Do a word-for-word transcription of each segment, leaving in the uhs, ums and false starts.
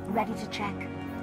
Ready to check.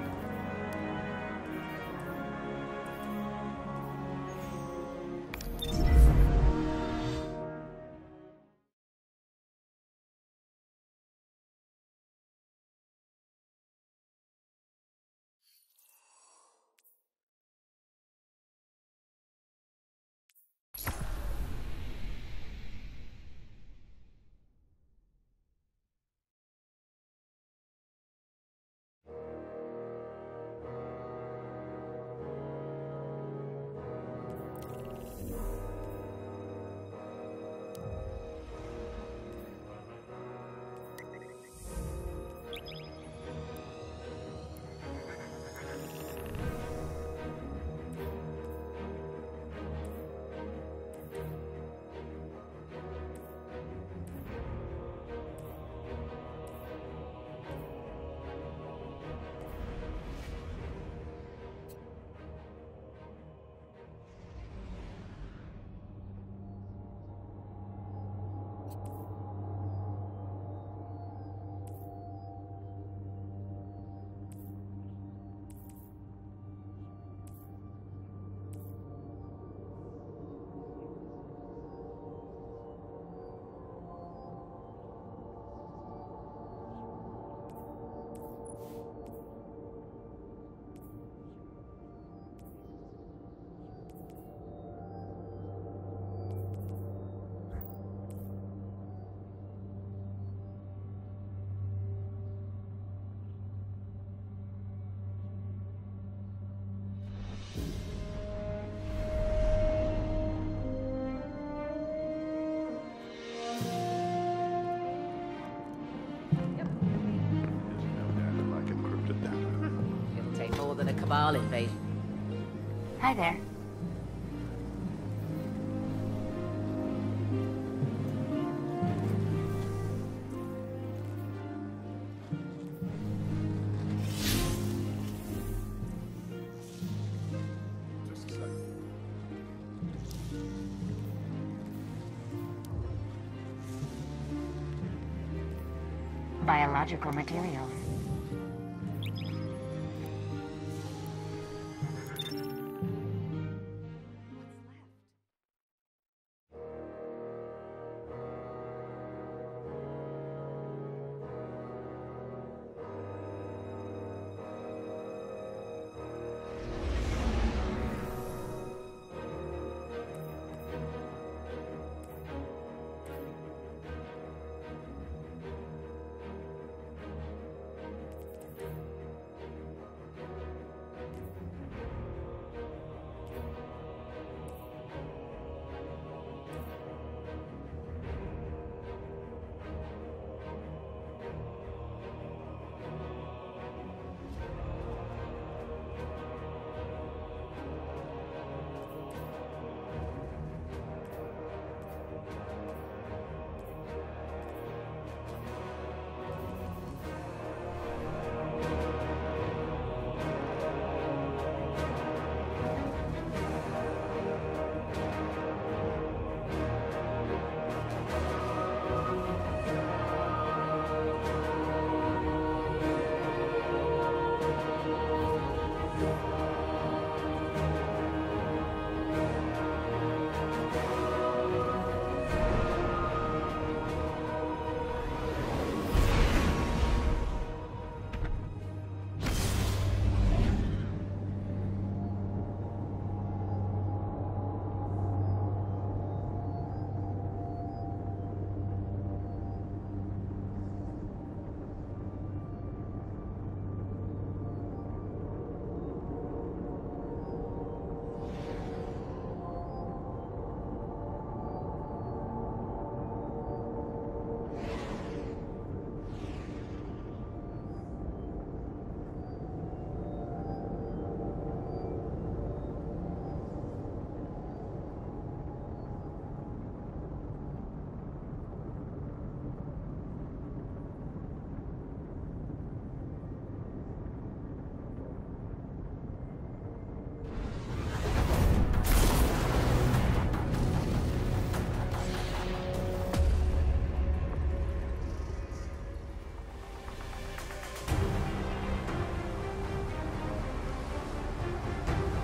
Than a Cabal invasion. Hi there. Biological materials.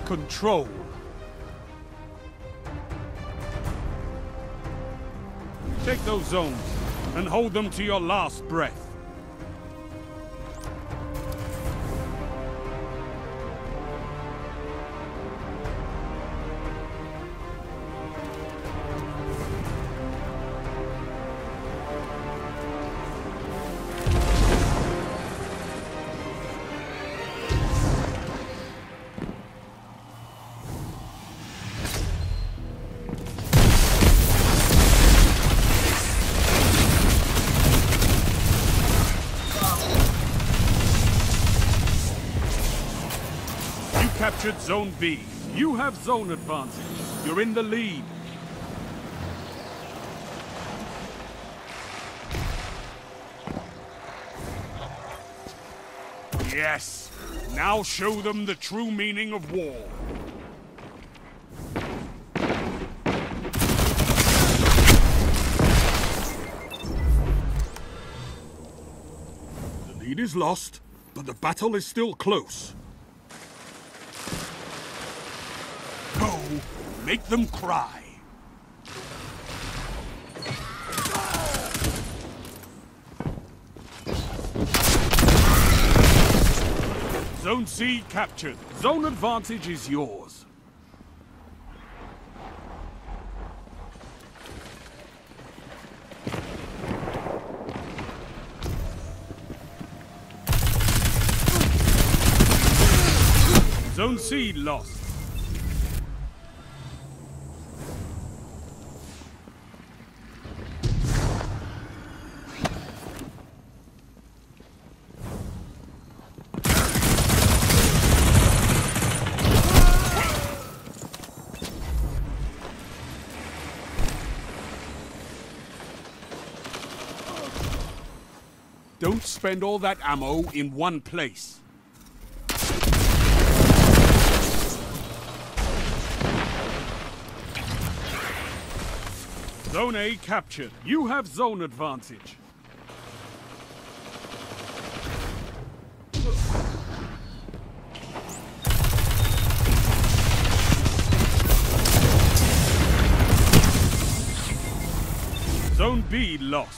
Control. Take those zones and hold them to your last breath. Captured Zone B. You have zone advantage. You're in the lead. Yes. Now show them the true meaning of war. The lead is lost, but the battle is still close. Go, make them cry. Zone C captured. Zone advantage is yours. Zone C lost. Don't spend all that ammo in one place. Zone A captured. You have zone advantage. Zone B lost.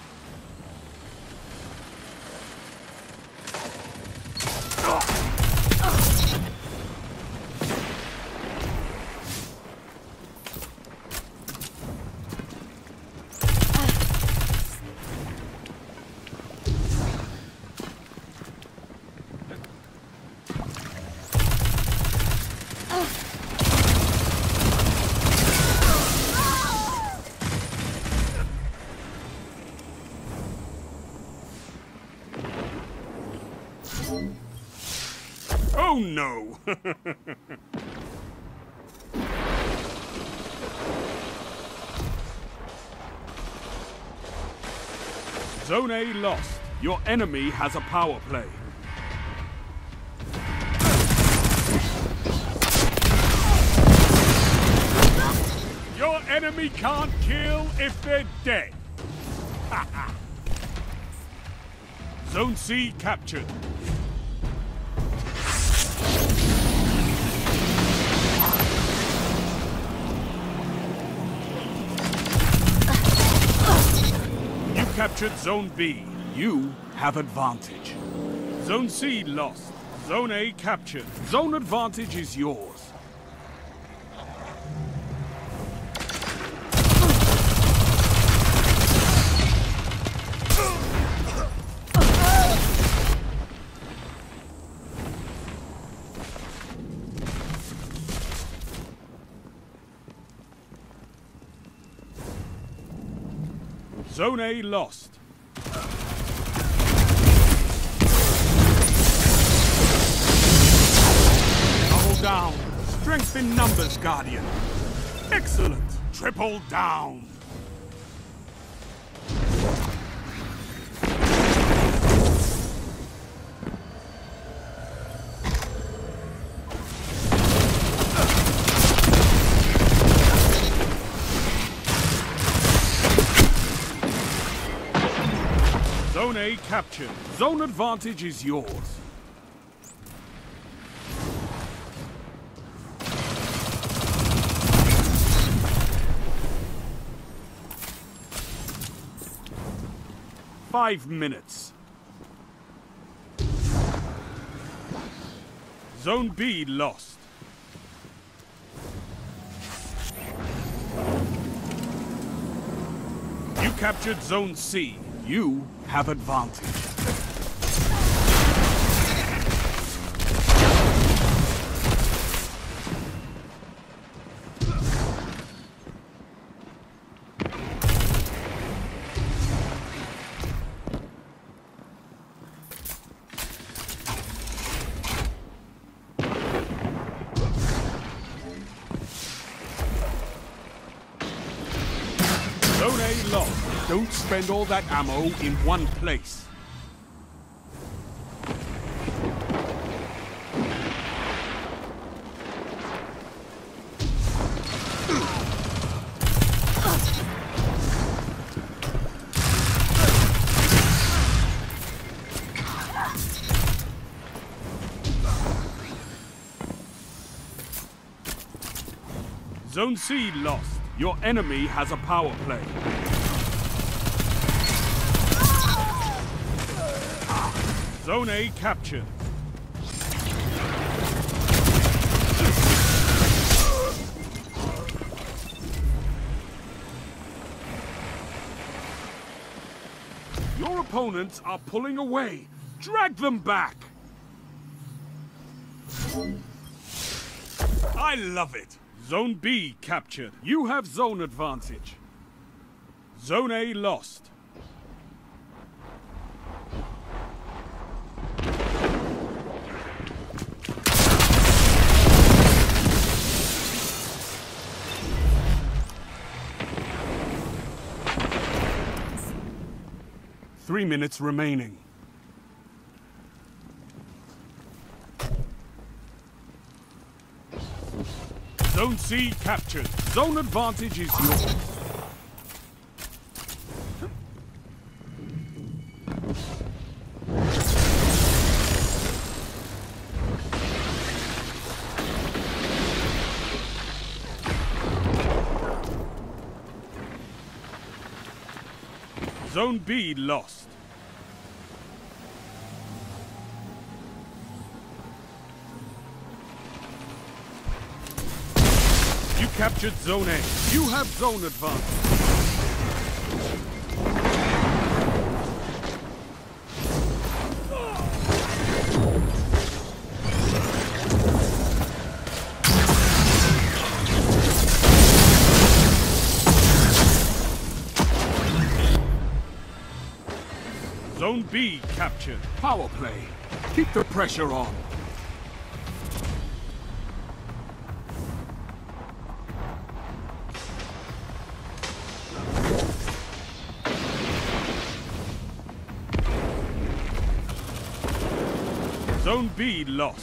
Oh no! Zone A lost. Your enemy has a power play. Your enemy can't kill if they're dead. Zone C captured. Captured Zone B. You have advantage. Zone C lost. Zone A captured. Zone advantage is yours. Zone A lost. Double down. Strength in numbers, Guardian. Excellent. Triple down. Zone A captured. Zone advantage is yours. five minutes. Zone B lost. You captured Zone C. You have advantage. Zone A lost. Don't spend all that ammo in one place. Zone C lost. Your enemy has a power play. Zone A captured. Your opponents are pulling away. Drag them back. I love it. Zone B captured. You have zone advantage. Zone A lost. Three minutes remaining. Zone C captured. Zone advantage is yours. Zone B lost. You captured Zone A. You have zone advantage. Zone B captured. Power play. Keep the pressure on. Zone B lost.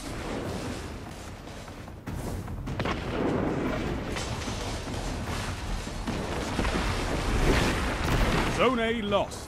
Zone A lost.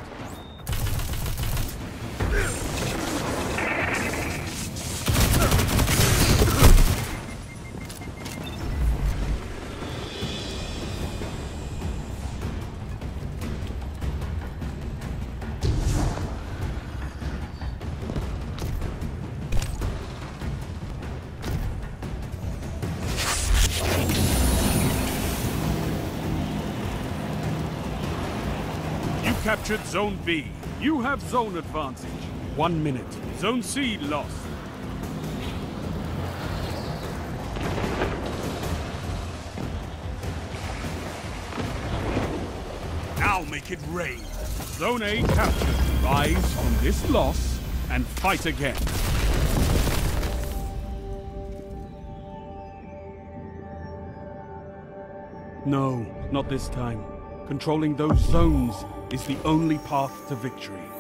Captured Zone B. You have zone advantage. One minute. Zone C lost. Now make it rain. Zone A captured. Rise from this loss and fight again. No, not this time. Controlling those zones is the only path to victory.